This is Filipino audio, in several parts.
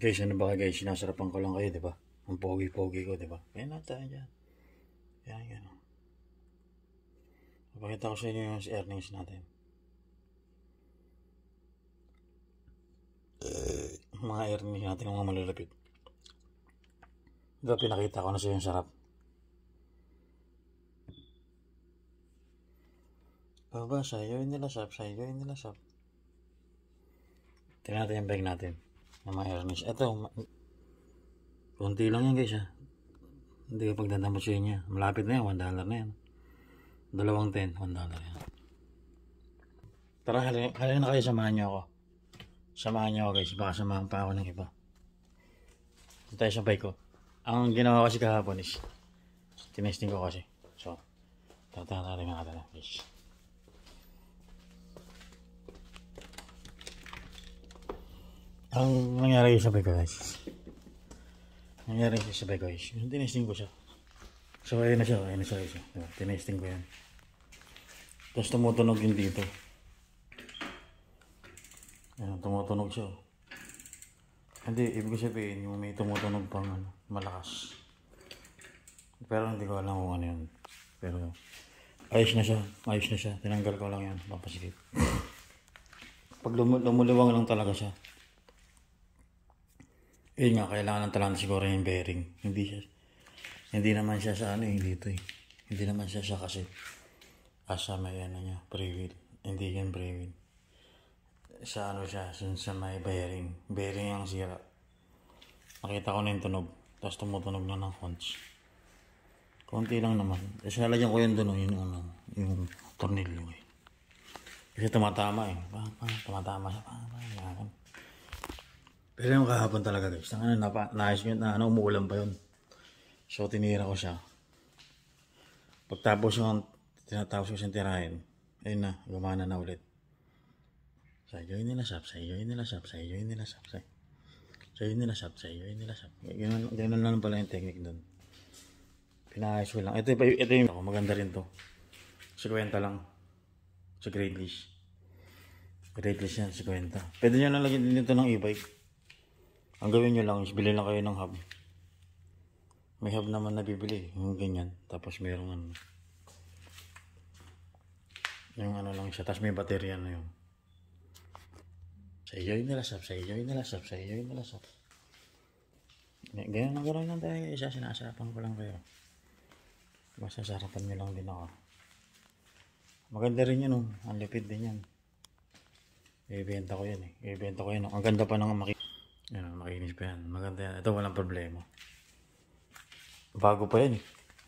Guys, ano ba guys? Sinasarapan ko lang kayo, di ba? Ang pogi-pogi ko, di ba? Kaya na tayo dyan. Yan. Papakita ko sa inyo yung earnings natin. Mga earnings natin ng mga malalapit. Diba pinakita ko na sa yung sarap. Baba, sa'yo yung nilasap. Tingnan natin yung bag natin. Ng mga earnings. Ito, konti lang yan guys ha. Hindi ka pagdadamot sa inyo. Malapit na yan, $1 na yan. 2 10, $1 yan. Tara, halina na kayo, samahan nyo ako. Samahan nyo ako guys, baka samahan pa ako ng iba. Ito tayo sa bike ko. Ang ginawa kasi kahapon is, tinesting ko kasi. So, tatarin nga natin guys. Ang nangyari sa bike ko guys. Yung tinesting ko siya. So, ayun na siya guys. Diba? Tinesting ko yan. Tapos tumutunog yun dito. Ayan, tumutunog siya. Hindi, ibig sabihin yung may tumutunog pang malakas. Pero hindi ko alam kung ano yun. Pero ayos na siya. Tinanggal ko lang yan, papasikip. Pag lumuliwang lang talaga siya. Yun nga, kailangan ng talanta siguro yung bearing. Hindi naman siya sa ano dito eh. Hindi naman siya kasi asa may ano niya, pre-wheel. Hindi yan pre-wheel. Sa ano siya, sa may bearing. Bearing ang sira. Nakita ko na yung tunog. Tapos tumutunog na ng conch. Konti lang naman. Kasi halagyan ko yun doon, yung tornilyo eh. Kasi tumatama eh. Tumatama siya. Pero yung kahapon talaga guys. Naayos yun na umuulan pa yun. So tinira ko siya. Pagtapos yung tinatapos ko siyang tirahin. Ayun na, gumana na ulit. Sa'yo yung nilasap. Ganun lang pala yung technique doon. Pinaayos ko lang. Ito yung maganda rin to. 50 lang. Sa Gradeless. Gradeless yan, 50. Pwede nyo nalagyan din dito ng e-bike. Ang gawin nyo lang is bili lang kayo ng hub. May hub naman na bibili. Yung ganyan. Tapos mayroong yung ano lang siya. Tapos may baterya na yun. Sa iyo yung nilasap. Ganyan lang tayo. Isa sinasarapan ko lang kayo. Basta sarapan nyo lang din ako. Maganda rin yun. Ang lipid din yan. Ibenta ko yan. Ang ganda pa ng yan, makinis pa yan. Maganda yan. Ito walang problema. Bago pa yan eh.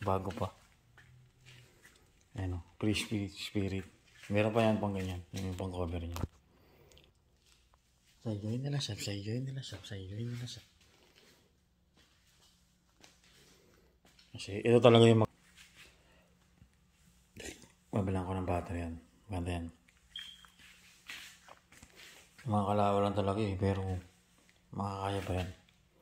Ayan o. Pre-spirit. Meron pa yan pang ganyan. Yung pang cover niya. Sa'yo yung nilasap. Kasi ito talaga yung mabilang ko ng battery yan. Maganda yan. Mga kalawa lang talaga eh. Pero makakaya pa yan.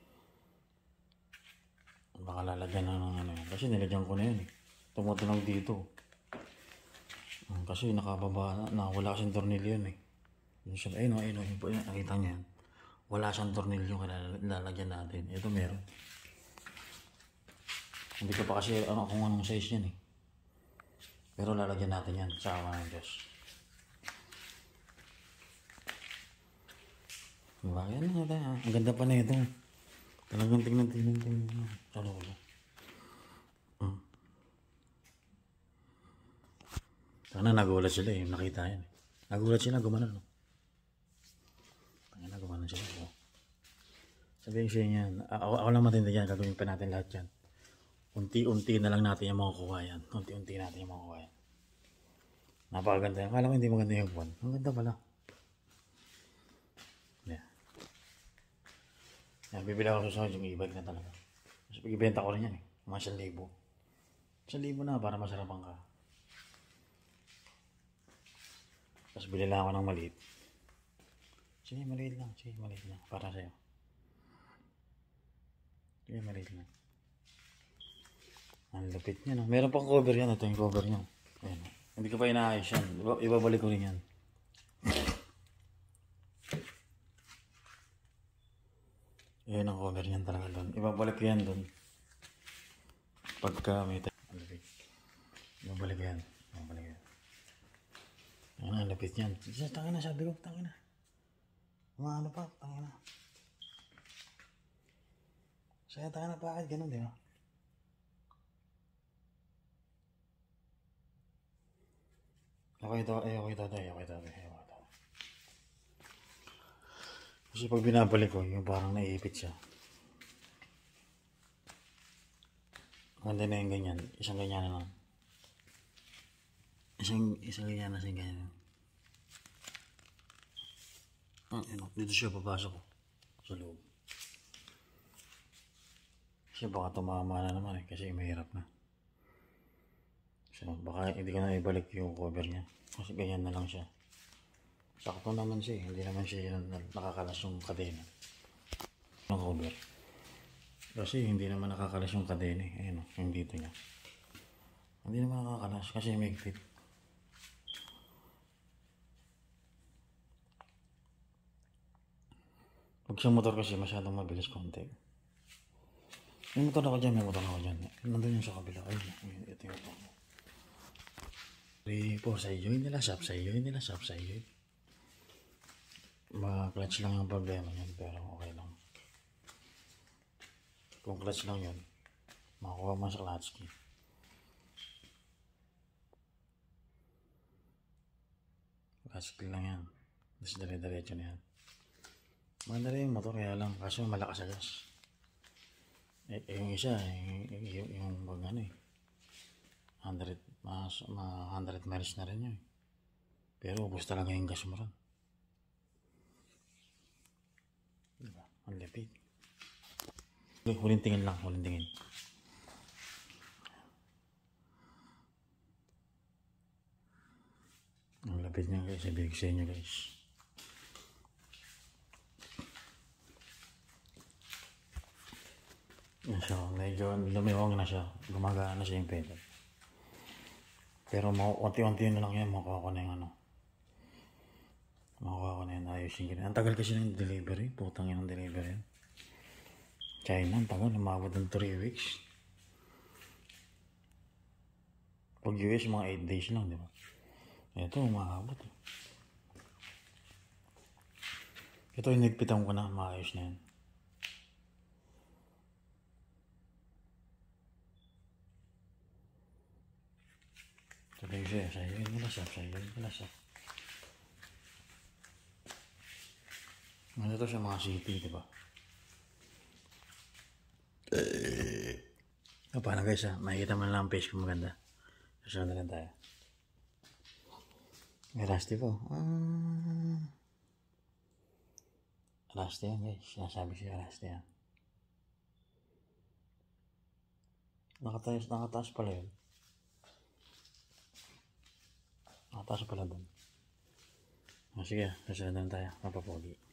Baka lalagyan na ng ano yan. Kasi nilagyan ko na yan eh. Tumutunog dito. Kasi nakababa na. Wala kasing tornilyo yun eh. Ayun. Nakita niya yan. Wala siyang tornilyo kaya lalagyan natin. Ito meron. Hindi ko pa kasi kung anong size yan eh. Pero lalagyan natin yan. Sa awa ng Diyos. Diba? Yan na tayo. Ang ganda pa na ito. Talagang tingnan. Sa lolo. Sana nagulat sila eh. Nakita yan. Nagulat sila. Gumanon. No? Gumanon sila. Oh. Sabihin siya yan. Ako lang matindi yan. Gagawin pa natin lahat yan. Unti-unti na lang natin yung makukuha yan. Napakaganda yan. Akala ko hindi maganda yung buwan. Ang ganda pala. Yan, bibili ako sa yung e-bike na talaga. Kasi ibenta ko rin yan eh. Mga 1,000. 1,000 na para masarapan ka. Tapos bili lang ako ng maliit. Sige, maliit lang. Para sa'yo. Sige, maliit lang. Ang lupit niya no. Meron pang cover yan. Ito yung cover niya. Ayan. Hindi ko pa inaayos yan. Ibabalik ko rin yan. Yan ang cover niyan talaga doon. Ibabalik ko yan doon. Pagka may tayo. Ibabalik ko yan. Ibabalik ko yan. Yan ang lapit niyan. Tangin na, sabi ko. Tangin na. Mga ano pa. Tangin na. Saya tangin na, bakit ganun, di ba? Okay to. Kasi pag binabalik ko, yung parang naiipit siya. Ganda na yung ganyan. Isang ganyan na lang. Isang ganyan na sing ganyan. Dito siya papasok sa loob. Kasi baka tumama na naman kasi mahirap na. So baka hindi ko na ibalik yung cover niya. Kasi ganyan na lang siya. Sakto naman siya, hindi naman siya nakakalas yung kadena ng cover. Kasi hindi naman nakakalas yung kadena Ayun yung dito niya. Hindi naman nakakalas kasi may fit. Pag sa motor kasi masyadong mabilis konti. May motor ako dyan. Nandun yung sa kabila. Ayun, ito yung motor mo. 3, 4, side joint nila, sub side joint. Clutch lang yung problema niyan, pero okay lang. Kung clutch lang yun, makuha mo sa clutch key. Clutch key lang yan. Tapos dire-diretso na yan. Maganda rin yung motor, kaya lang. Kaso malakas sa gas. Yung isa, yung wag 100 miles na rin yun. Pero ubos talaga yung gas mo rin. Diba? Ang lapit. Huling tingin lang, Ang lapit niya guys, ibig sa inyo guys. So, medyo lumiwang na siya. Gumagana na siya yung pedal. Pero unti-unti na lang yan, makuha ko na yung ayusin ko na. Ang tagal kasi ng delivery, putang yan ang delivery. China, ang tagal, umabot ng 3 weeks. Pag US, mga 8 days lang, di ba? Ito, umabot. Ito, inigpitan ko na, maayos na yan. Sabi ko sa'yo, yun nila siya. Ano to sa mga city, diba? Paano guys makikita mo lang ang page ko maganda. Susunod na lang tayo. May rusty po. Rusty yan guys. Sinasabi siya rusty yan. Nakataas pala yun. Nakataas pala dun. Sige, susunod na tayo. Mapapogi.